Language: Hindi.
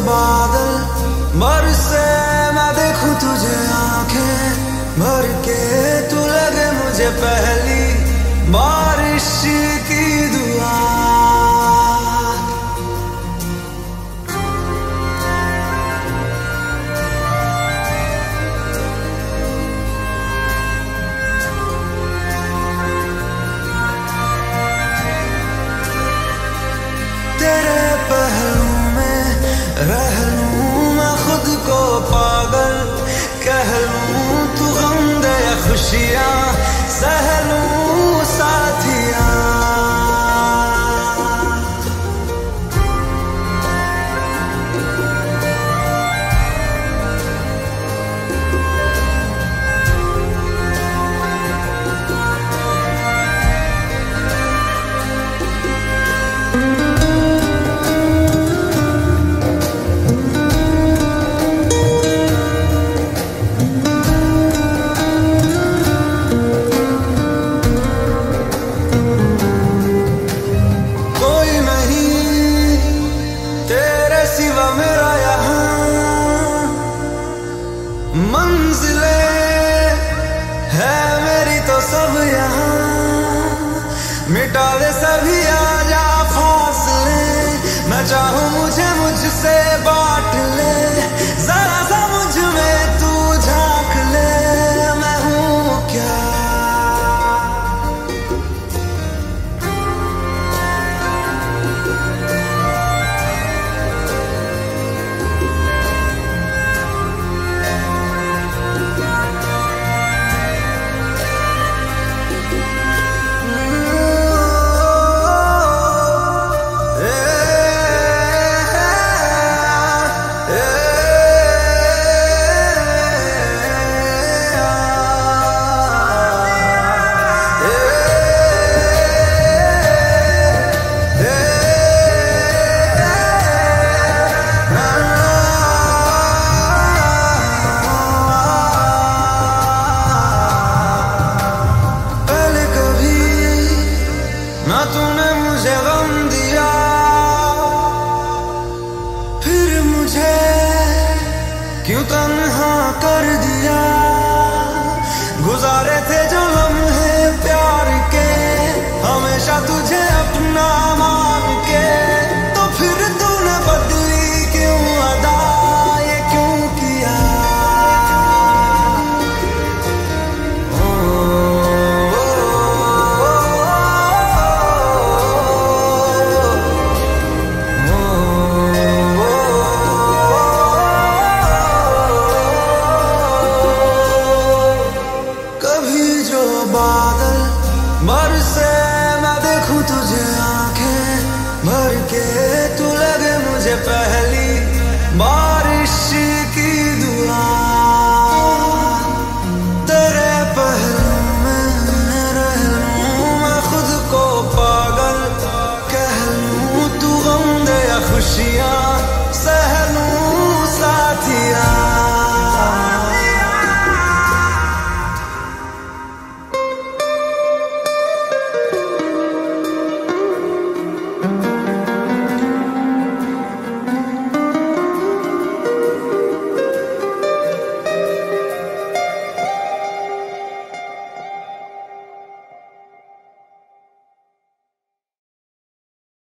बादल बरसे, मैं देखूं तुझे आंखें भर के, तू लगे मुझे पहली बारिश की दुआ। तेरे पहलू में रह लूं मैं खुद को पागल, कह लूं तू गम दे खुशियां सह लूं साथिया। मेरा यहाँ मंजिले है मेरी तो सब यहाँ, मिटा दे सभी आजा फासले, मैं चाहूँ मुझे मुझसे